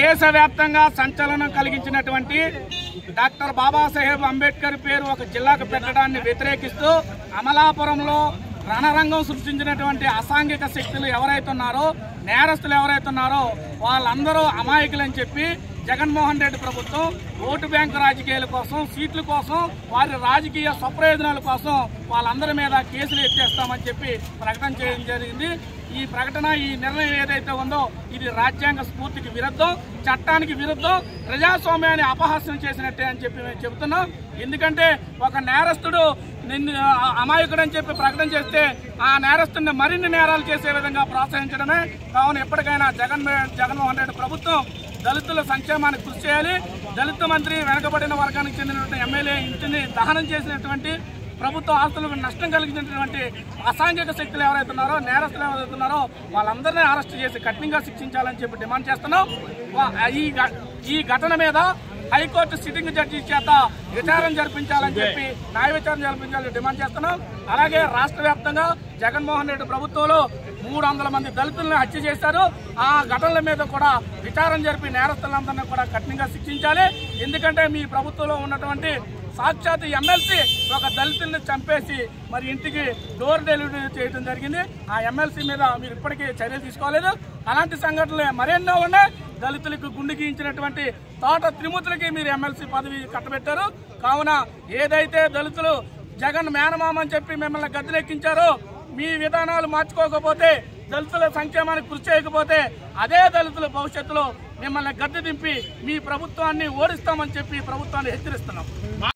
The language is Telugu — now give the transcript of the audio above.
దేశవ్యాప్తంగా సంచలనం కలిగించినటువంటి డాక్టర్ బాబాసాహెబ్ అంబేద్కర్ పేరు ఒక జిల్లాకు పెట్టడాన్ని వ్యతిరేకిస్తూ అమలాపురంలో రణరంగం సృష్టించినటువంటి అసాంఘిక శక్తులు ఎవరైతే ఉన్నారో, నేరస్తులు ఎవరైతే ఉన్నారో వాళ్ళందరూ అమాయకులని చెప్పి జగన్మోహన్ రెడ్డి ప్రభుత్వం ఓటు బ్యాంకు రాజకీయాల కోసం, సీట్ల కోసం, వారి రాజకీయ స్వప్రయోజనాల కోసం వాళ్ళందరి మీద కేసులు ఎత్తేస్తామని చెప్పి ప్రకటన చేయడం జరిగింది. ఈ ప్రకటన, ఈ నిర్ణయం ఏదైతే ఉందో ఇది రాజ్యాంగ స్ఫూర్తికి విరుద్ధం, చట్టానికి విరుద్ధం, ప్రజాస్వామ్యాన్ని అపహాస్యం చేసినట్టే అని చెప్పి మేము చెబుతున్నాం. ఎందుకంటే ఒక నేరస్తుడు నిన్ను అమాయకుడు అని చెప్పి ప్రకటన చేస్తే ఆ నేరస్తుడిని మరిన్ని నేరాలు చేసే విధంగా ప్రోత్సహించడమే. కావున ఎప్పటికైనా జగన్మోహన్ రెడ్డి ప్రభుత్వం దళితుల సంక్షేమానికి కృషి చేయాలి. దళిత మంత్రి వెనుకబడిన వర్గానికి చెందినటువంటి ఎమ్మెల్యే ఇంటిని దహనం చేసినటువంటి, ప్రభుత్వ ఆస్తులకు నష్టం కలిగించినటువంటి అసాంఘిక శక్తులు ఎవరైతే ఉన్నారో, నేరస్తులు ఎవరైతే ఉన్నారో వాళ్ళందరినీ అరెస్ట్ చేసి కఠినంగా శిక్షించాలని చెప్పి డిమాండ్ చేస్తున్నాం. ఈ ఘటన మీద హైకోర్టు సిట్టింగ్ జడ్జి చేత విచారణ జరిపించాలని చెప్పి, న్యాయ విచారణ జరిపించాలని డిమాండ్ చేస్తున్నాం. అలాగే రాష్ట్ర వ్యాప్తంగా జగన్మోహన్ రెడ్డి ప్రభుత్వంలో 300 మంది దళితులను హత్య చేశారు. ఆ ఘటనల మీద కూడా విచారణ జరిపి నేరస్తులందరినీ కూడా కఠినంగా శిక్షించాలి. ఎందుకంటే మీ ప్రభుత్వంలో ఉన్నటువంటి సాక్షాత్ ఎమ్మెల్సీ ఒక దళితుల్ని చంపేసి మరి ఇంటికి డోర్ డెలివరీ చేయడం జరిగింది. ఆ ఎమ్మెల్సీ మీద మీరు ఇప్పటికీ చర్యలు తీసుకోలేదు. అలాంటి సంఘటనలు మరెన్నో ఉన్నాయి. దళితులకు గుండె గీయించినటువంటి తోట త్రిమూర్తులకి మీరు ఎమ్మెల్సీ పదవి కట్టబెట్టారు. కావున ఏదైతే దళితులు జగన్ మేనమామని చెప్పి మిమ్మల్ని గద్దెనెక్కించారో, మీ విధానాలు మార్చుకోకపోతే, దళితుల సంక్షేమానికి కృషి చేయకపోతే అదే దళితుల భవిష్యత్తులో మిమ్మల్ని గద్దె దింపి మీ ప్రభుత్వాన్ని ఓడిస్తామని చెప్పి ప్రభుత్వాన్ని హెచ్చరిస్తున్నాం.